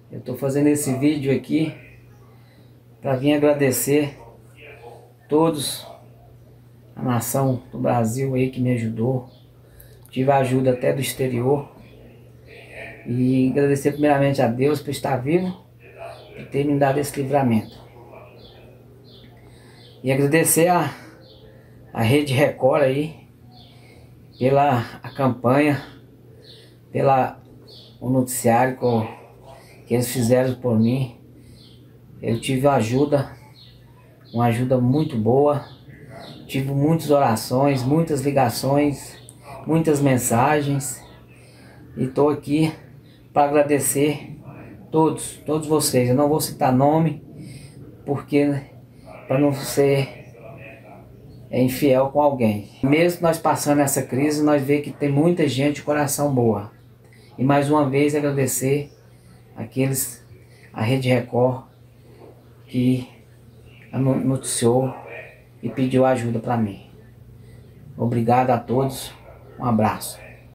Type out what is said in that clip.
Eu estou fazendo esse vídeo aqui para vir agradecer todos a nação do Brasil aí que me ajudou. Tive ajuda até do exterior. E agradecer primeiramente a Deus por estar vivo e ter me dado esse livramento. E agradecer a Rede Record aí pela a campanha, o noticiário que eles fizeram por mim. Eu tive uma ajuda muito boa. Tive muitas orações, muitas ligações, muitas mensagens. E estou aqui para agradecer todos vocês. Eu não vou citar nome, porque para não ser infiel com alguém. Mesmo nós passando essa crise, nós vemos que tem muita gente de coração boa. E mais uma vez agradecer a Rede Record, que noticiou e pediu ajuda para mim. Obrigado a todos, um abraço.